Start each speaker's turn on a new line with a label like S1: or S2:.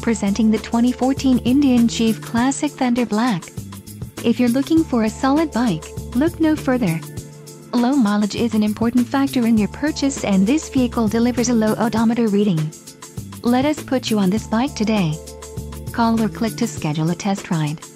S1: Presenting the 2014 Indian Chief Classic Thunder Black. If you're looking for a solid bike, look no further. Low mileage is an important factor in your purchase, and this vehicle delivers a low odometer reading. Let us put you on this bike today. Call or click to schedule a test ride.